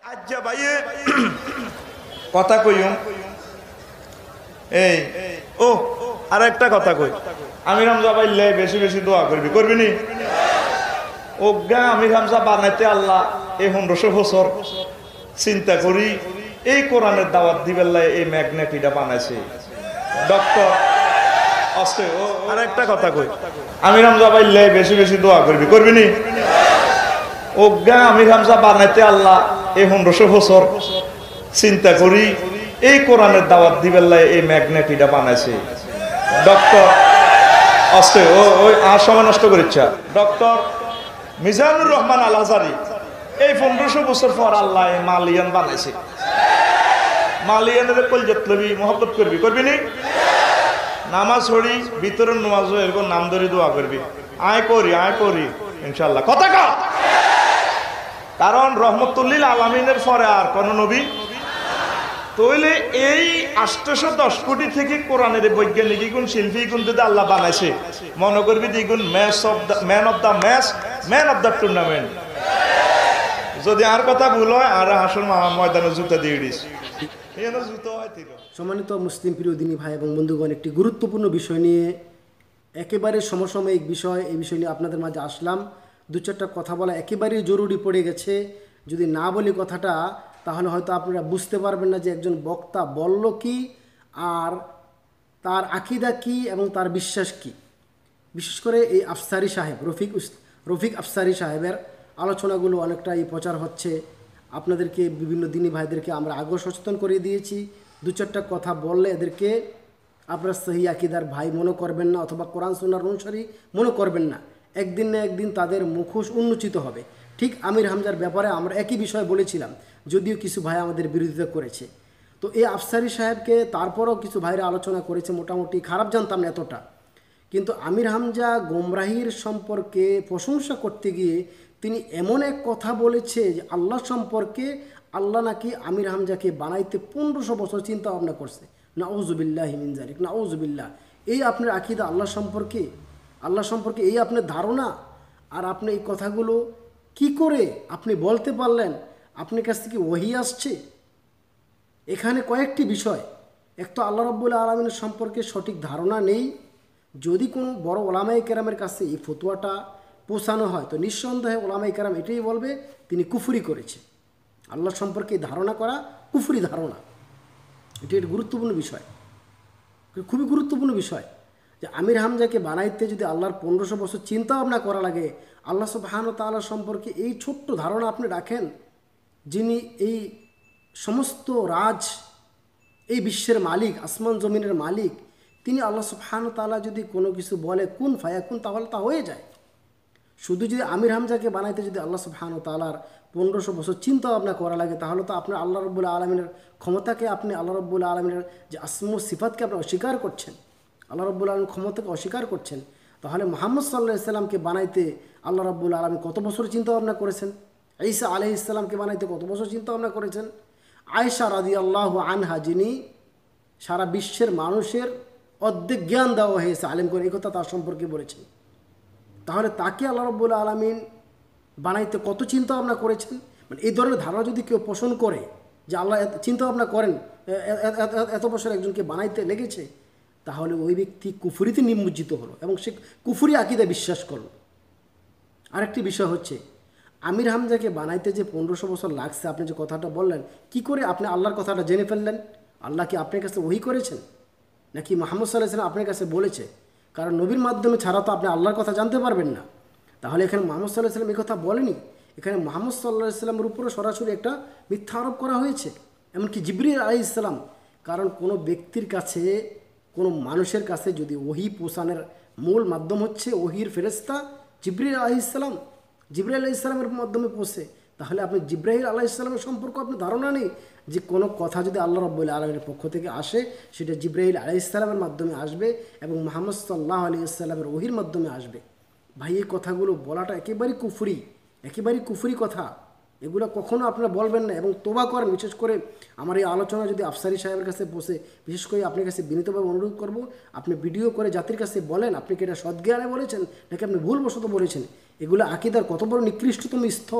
আজ্জা ভাইয়ে কথা কইম এই ও আর একটা কথা কই আমির হামজা ভাই লে বেশি বেশি দোয়া করবি করবি নি ওগা আমির হামজা বানাইতে আল্লাহ এই 1500 বছর চিন্তা করি এই কোরআনের দাওয়াত দিবেল্লাই এই ম্যাগনেটিটা বানাইছে ডক্টর আস্তে ও আর একটা কথা কই আমির হামজা ভাই লে বেশি বেশি দোয়া করবি করবি নি ওগা আমির হামজা বানাইতে আল্লাহ এই 1500 বছর চিন্তা করি এই কোরআনের দাওয়াত দিবেল্লাই এই ম্যাগনেটিটা বানাইছে ডক্টর আস্তে ও ওই আর সময় নষ্ট করিচ্ছা ডক্টর মিজানুর রহমান আল আজহারি এই 1500 বছর পর আল্লাহ মালিয়ান বানাইছে মালিয়ানের কলজত লবি মোহব্বত করবি করবি নি নামাজ পড়ি বিতরণ নামাজ এরকম নাম ধরে দোয়া করবি আয় করি ইনশাআল্লাহ কথা কা কারণ রহমতুল্লিল আলামিনের পরে আর কোন নবী তাইলে এই 810 কোটি থেকে কোরআনের বৈজ্ঞানিক গুণ শিল্পী গুণ যদি আল্লাহ বানাইছে মনে করবি দ্বিগুণ ম্যান অফ দ্য টুর্নামেন্ট যদি আর কথা ভুল হয় আর হাসুর ময়দানে জুতা দিয়ে দিস সম্মানিত মুসলিম প্রিয় দিনী ভাই এবং বন্ধুগণ, একটি গুরুত্বপূর্ণ বিষয় নিয়ে একেবারে সমসাময়িক বিষয়, এই বিষয় নিয়ে আপনাদের মাঝে আসলাম। দু চারটা কথা বলা একেবারেই জরুরি পড়ে গেছে। যদি না বলি কথাটা তাহলে হয়তো আপনারা বুঝতে পারবেন না যে একজন বক্তা বলল কি আর তার আকিদা কি এবং তার বিশ্বাস কি। বিশেষ করে এই আফসারি সাহেব রফিক আফসারি সাহেবের আলোচনাগুলো অনেকটাই প্রচার হচ্ছে। আপনাদেরকে বিভিন্ন দিনী ভাইদেরকে আমরা আগেও সচেতন করে দিয়েছি। দু চারটা কথা বললে এদেরকে আপনারা সহি আকিদার ভাই মনে করবেন না অথবা কোরআন সুন্নাহর অনুসারী মনে করবেন না। একদিন না একদিন তাদের মুখোশ উন্মোচিত হবে। ঠিক আমির হামজার ব্যাপারে আমরা একই বিষয় বলেছিলাম, যদিও কিছু ভাই আমাদের বিরোধিতা করেছে। তো এই আফসারি সাহেবকে তারপরও কিছু ভাইরা আলোচনা করেছে, মোটামুটি খারাপ জানতাম না এতটা, কিন্তু আমির হামজা গোমরাহির সম্পর্কে প্রশংসা করতে গিয়ে তিনি এমন এক কথা বলেছে যে আল্লাহ সম্পর্কে আল্লাহ নাকি আমির হামজাকে বানাইতে 1500 বছর চিন্তা ভাবনা করছে। নাউজুবিল্লাহ মিন যালিক, নাউজুবিল্লাহ। এই আপনার আকিদা আল্লাহ সম্পর্কে এই আপনার ধারণা, আর আপনি এই কথাগুলো কি করে আপনি বলতে পারলেন? আপনার কাছ থেকে ওহী আসছে। এখানে কয়েকটি বিষয়, এক তো আল্লাহ রাব্বুল আলামিনের সম্পর্কে সঠিক ধারণা নেই। যদি কোনো বড় ওলামায়ে কেরামের কাছে এই ফতোয়াটা পৌঁছানো হয় তো নিঃসন্দেহে ওলামায়ে কেরাম এটাই বলবে তিনি কুফরি করেছে। আল্লাহ সম্পর্কে ধারণা করা কুফরি ধারণা। এটি একটা গুরুত্বপূর্ণ বিষয়, খুবই গুরুত্বপূর্ণ বিষয় যে আমির হামজাকে বানাইতে যদি আল্লাহর 1500 বছর চিন্তা ভাবনা করা লাগে, আল্লাহ সুবহানাহু ওয়া তাআলা সম্পর্কে এই ছোট্ট ধারণা আপনি রাখেন, যিনি এই সমস্ত এই বিশ্বের মালিক, আসমান জমিনের মালিক, তিনি আল্লাহ সুবহানাহু ওয়া তাআলা যদি কোনো কিছু বলে কুন ফায়াকুন তাহলে তা হয়ে যায়। শুধু যদি আমির হামজাকে বানাইতে যদি আল্লাহ সুবহানাহু ওয়া তাআলার 1500 বছর চিন্তা ভাবনা করা লাগে তাহলে তো আপনার আল্লাহ রাব্বুল আলামিনের ক্ষমতাকে, আপনি আল্লাহ রাব্বুল আলামিনের যে আসমু সিফাতকে আপনি অস্বীকার করছেন, আল্লাহ রাব্বুল আলামিনের ক্ষমতাকে অস্বীকার করছেন। তাহলে মুহাম্মদ সাল্লাল্লাহু আলাইহি সাল্লামকে বানাইতে আল্লাহ রাব্বুল আলামিন কত বছর চিন্তা ভাবনা করেছেন? ঈসা আলাইহিস সালামকে বানাইতে কত বছর চিন্তা ভাবনা করেছেন? আয়েশা রাদিয়াল্লাহু আনহা, যিনি সারা বিশ্বের মানুষের অর্ধেক জ্ঞান দেওয়া হয়েছে আলেম করে, এই কথা তার সম্পর্কে বলেছেন। তাহলে তাকে আল্লাহ রাব্বুল আলামিন বানাইতে কত চিন্তা ভাবনা করেছেন? মানে এই ধরনের ধারণা যদি কেউ পোষণ করে যে আল্লাহ চিন্তা ভাবনা করেন, এত বছর একজনকে বানাইতে লেগেছে, তাহলে ওই ব্যক্তি কুফরিতে নিমজ্জিত হলো এবং সে কুফরি আকীদা বিশ্বাস করলো। আরেকটি বিষয় হচ্ছে, আমির হামজাকে বানাইতে যে 1500 বছর লাগছে, আপনি যে কথাটা বললেন, কি করে আপনি আল্লাহর কথাটা জেনে ফেললেন? আল্লাহ কি আপনার কাছে ওহী করেছেন নাকি মুহাম্মদ সাল্লাল্লাহু আলাইহি ওয়াসাল্লাম আপনার কাছে বলেছে? কারণ নবীর মাধ্যমে ছাড়া তো আপনি আল্লাহর কথা জানতে পারবেন না। তাহলে এখানে মুহাম্মদ সাল্লাল্লাহু আলাইহি ওয়াসাল্লাম এই কথা বলেনি, এখানে মুহাম্মদ সাল্লাল্লাহু আলাইহি ওয়াসাল্লামের উপরে সরাসরি একটা মিথ্যা আরোপ করা হয়েছে, এমনকি জিবরিল আলাইহিস সালাম। কারণ কোনো ব্যক্তির কাছে, কোনো মানুষের কাছে যদি ওহী পৌঁছানোর মূল মাধ্যম হচ্ছে ওহীর ফেরেশতা জিবরিল আলাইহিস সালাম, জিবরাইল আলাইহিস সালামের মাধ্যমে পৌঁছে, তাহলে আপনি জিবরাইল আলাইহিস সালামের সম্পর্কে আপনার ধারণা নেই যে কোনো কথা যদি আল্লাহ রাব্বুল আলামিনের পক্ষ থেকে আসে সেটা জিবরাইল আলাইহিস সালামের মাধ্যমে আসবে এবং মুহাম্মদ সাল্লাল্লাহু আলাইহি ওয়াসাল্লামের ওহীর মাধ্যমে আসবে। ভাই, এই কথাগুলো বলাটা একেবারেই কুফরি কথা। এগুলো কখনো আপনারা বলবেন না এবং তোবা করেন। বিশেষ করে আমার এই আলোচনা যদি আফসারি সাহেবের কাছে বসে, বিশেষ করে আপনার কাছে বিনীতভাবে অনুরোধ করব, আপনি ভিডিও করে জাতির কাছে বলেন আপনি কি এটা সদ্জ্ঞানে বলেছেন নাকি আপনি ভুলবশত বলেছেন। এগুলো আকীদার কত বড় নিকৃষ্টতম স্তর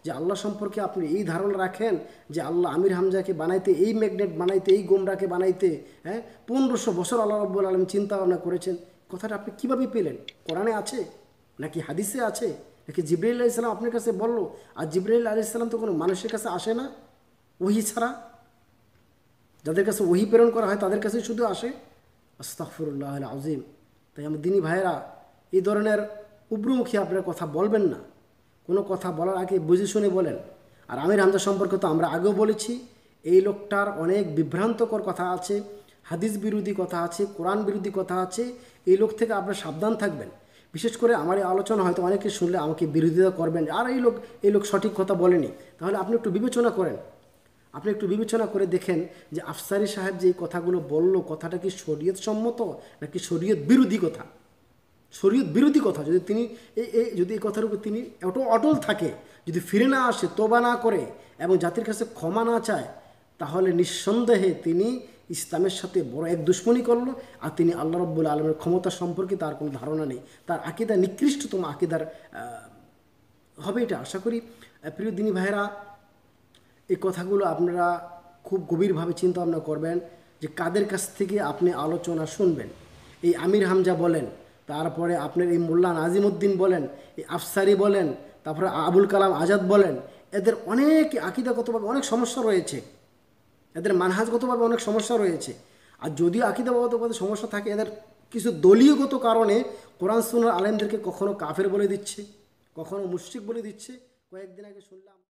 যে আল্লাহ সম্পর্কে আপনি এই ধারণা রাখেন যে আল্লাহ আমির হামজাকে বানাইতে, এই ম্যাগনেট বানাইতে, এই গোমরাকে বানাইতে 1500 বছর আল্লাহ রাব্বুল আলামিন চিন্তা ভাবনা করেছেন, কথাটা আপনি কীভাবে পেলেন? কোরআনে আছে নাকি হাদিসে আছে নাকি জিবরাইল আলাইহিস সালাম আপনার কাছে বললো? আর জিবরাইল আলাইহিস সালাম তো কোনো মানুষের কাছে আসে না ওহী ছাড়া, যাদের কাছে ওহী প্রেরণ করা হয় তাদের কাছেই শুধু আসে। আস্তাগফিরুল্লাহ আল আযীম। তাই আমার দিনী ভাইয়েরা, এই ধরনের উগ্রমুখী আপনার কথা বলবেন না, কোনো কথা বলার আগে বুঝে শুনে বলেন। আর আমির হামজা সম্পর্কে তো আমরা আগেও বলেছি, এই লোকটার অনেক বিভ্রান্তকর কথা আছে, হাদিস বিরোধী কথা আছে, কোরআন বিরোধী কথা আছে। এই লোক থেকে আপনারা সাবধান থাকবেন। বিশেষ করে আমার এই আলোচনা হয়তো অনেকে শুনলে আমাকে বিরোধিতা করবেন, আর এই লোক সঠিক কথা বলেনি। তাহলে আপনি একটু বিবেচনা করেন, আপনি একটু বিবেচনা করে দেখেন যে আফসারি সাহেব যে কথাগুলো বলল, কথাটা কি শরীয়ত সম্মত নাকি শরীয়ত বিরোধী কথা? শরীয়ত বিরোধী কথা যদি তিনি যদি এই কথার উপর তিনি অটল থাকে, যদি ফিরে না আসে, তোবা না করে এবং জাতির কাছে ক্ষমা না চায়, তাহলে নিঃসন্দেহে তিনি ইসলামের সাথে বড় এক দুশ্মনী করলো। আর তিনি আল্লাহ রাব্বুল আলামিনের ক্ষমতা সম্পর্কে তার কোনো ধারণা নেই, তার আকীদা নিকৃষ্টতম আকীদার হবে, এটা আশা করি। প্রিয় দিনী ভাইয়েরা, এই কথাগুলো আপনারা খুব গভীরভাবে চিন্তা ভাবনা করবেন যে কাদের কাছ থেকে আপনি আলোচনা শুনবেন। এই আমির হামজা বলেন, তারপরে আপনার এই মোল্লা নাজিমউদ্দিন বলেন, এই আফসারি বলেন, তারপরে আবুল কালাম আজাদ বলেন, এদের অনেক আকীদাগতভাবে অনেক সমস্যা রয়েছে, এদের মানহাজগতভাবে অনেক সমস্যা রয়েছে। আর যদিও আকীদাগতভাবে সমস্যা থাকে, এদের কিছু দলীয়গত কারণে কোরআন সুন্নাহর আলেমদেরকে কখনো কাফের বলে দিচ্ছে, কখনো মুশরিক বলে দিচ্ছে। কয়েকদিন আগে শুনলাম